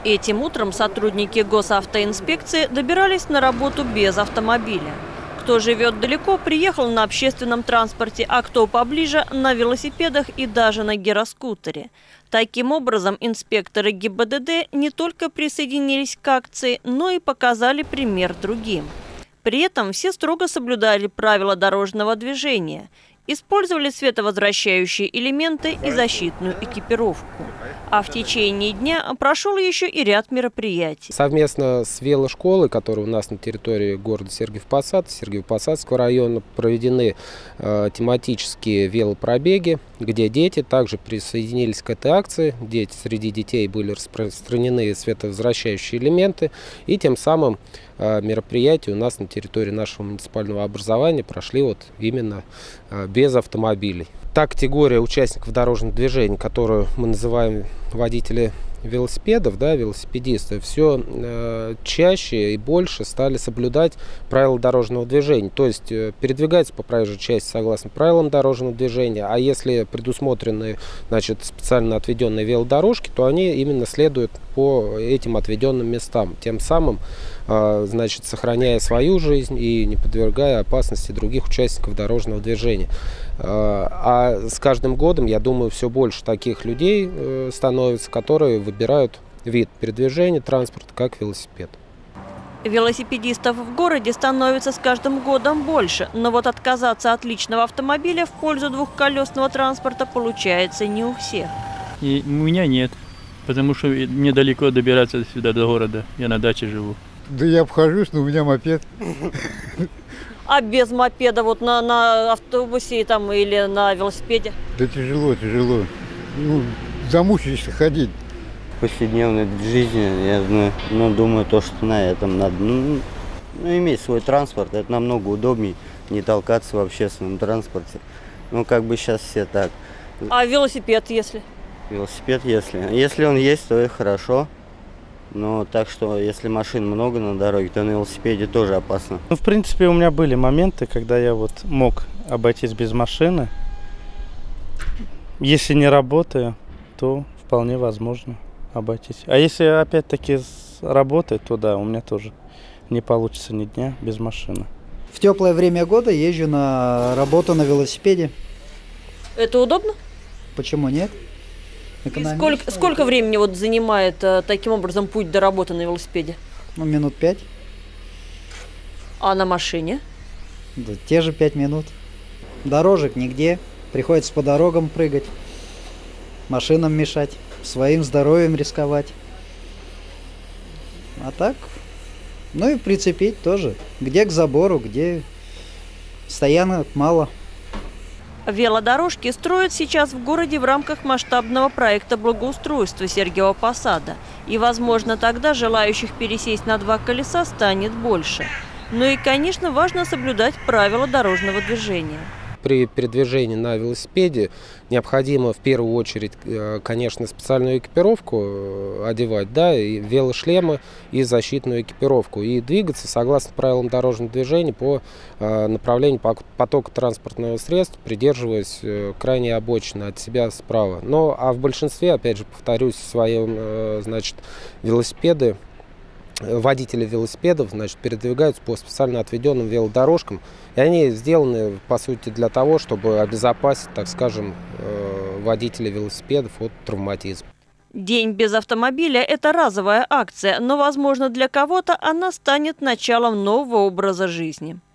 Этим утром сотрудники госавтоинспекции добирались на работу без автомобиля. Кто живет далеко, приехал на общественном транспорте, а кто поближе – на велосипедах и даже на гироскутере. Таким образом, инспекторы ГИБДД не только присоединились к акции, но и показали пример другим. При этом все строго соблюдали правила дорожного движения, использовали световозвращающие элементы и защитную экипировку. А в течение дня прошел еще и ряд мероприятий. Совместно с велошколой, которая у нас на территории города Сергиев-Посад, Сергиево-Посадского района, проведены тематические велопробеги, где дети также присоединились к этой акции. Среди детей были распространены световозвращающие элементы, и тем самым мероприятия у нас на территории нашего муниципального образования прошли вот именно без автомобилей. Та категория участников дорожного движения, которую мы называем водители велосипедов, велосипедисты, все чаще и больше стали соблюдать правила дорожного движения. То есть передвигаются по проезжей части согласно правилам дорожного движения, а если предусмотрены, специально отведенные велодорожки, то они именно следуют по этим отведенным местам, тем самым сохраняя свою жизнь и не подвергая опасности других участников дорожного движения. А с каждым годом, я думаю, все больше таких людей становится, которые выбирают вид передвижения транспорта как велосипед. Велосипедистов в городе становится с каждым годом больше, но вот отказаться от личного автомобиля в пользу двухколесного транспорта получается не у всех. И у меня нет, потому что мне далеко добираться сюда, до города. Я на даче живу. Да я обхожусь, но у меня мопед. А без мопеда вот на автобусе или на велосипеде? Да тяжело. Замучаешься ходить. В повседневной жизни, я знаю, думаю, что на этом надо. Иметь свой транспорт, это намного удобнее, не толкаться в общественном транспорте. Сейчас все так. А велосипед если? Велосипед если. Если он есть, то и хорошо. Но так что, если машин много на дороге, то на велосипеде тоже опасно. В принципе, у меня были моменты, когда я мог обойтись без машины. Если не работаю, то вполне возможно обойтись. А если опять-таки работать, то да, у меня тоже не получится ни дня без машины. В теплое время года езжу на работу на велосипеде. Это удобно? Почему нет? Сколько времени занимает таким образом путь до работы на велосипеде? Минут 5. А на машине? Да, те же 5 минут. Дорожек нигде. Приходится по дорогам прыгать, машинам мешать, своим здоровьем рисковать. А так, и прицепить тоже. Где к забору, где стоянок мало. Велодорожки строят сейчас в городе в рамках масштабного проекта благоустройства Сергиева Посада. И, возможно, тогда желающих пересесть на два колеса станет больше. И, конечно, важно соблюдать правила дорожного движения. При передвижении на велосипеде необходимо в первую очередь, конечно, специальную экипировку одевать, и велошлемы и защитную экипировку, и двигаться согласно правилам дорожного движения по направлению потока транспортного средства, придерживаясь крайней обочины от себя справа. А в большинстве, опять же, повторюсь, своем, велосипеды, водители велосипедов, передвигаются по специально отведенным велодорожкам. И они сделаны, по сути, для того, чтобы обезопасить, так скажем, водителей велосипедов от травматизма. День без автомобиля – это разовая акция, но, возможно, для кого-то она станет началом нового образа жизни.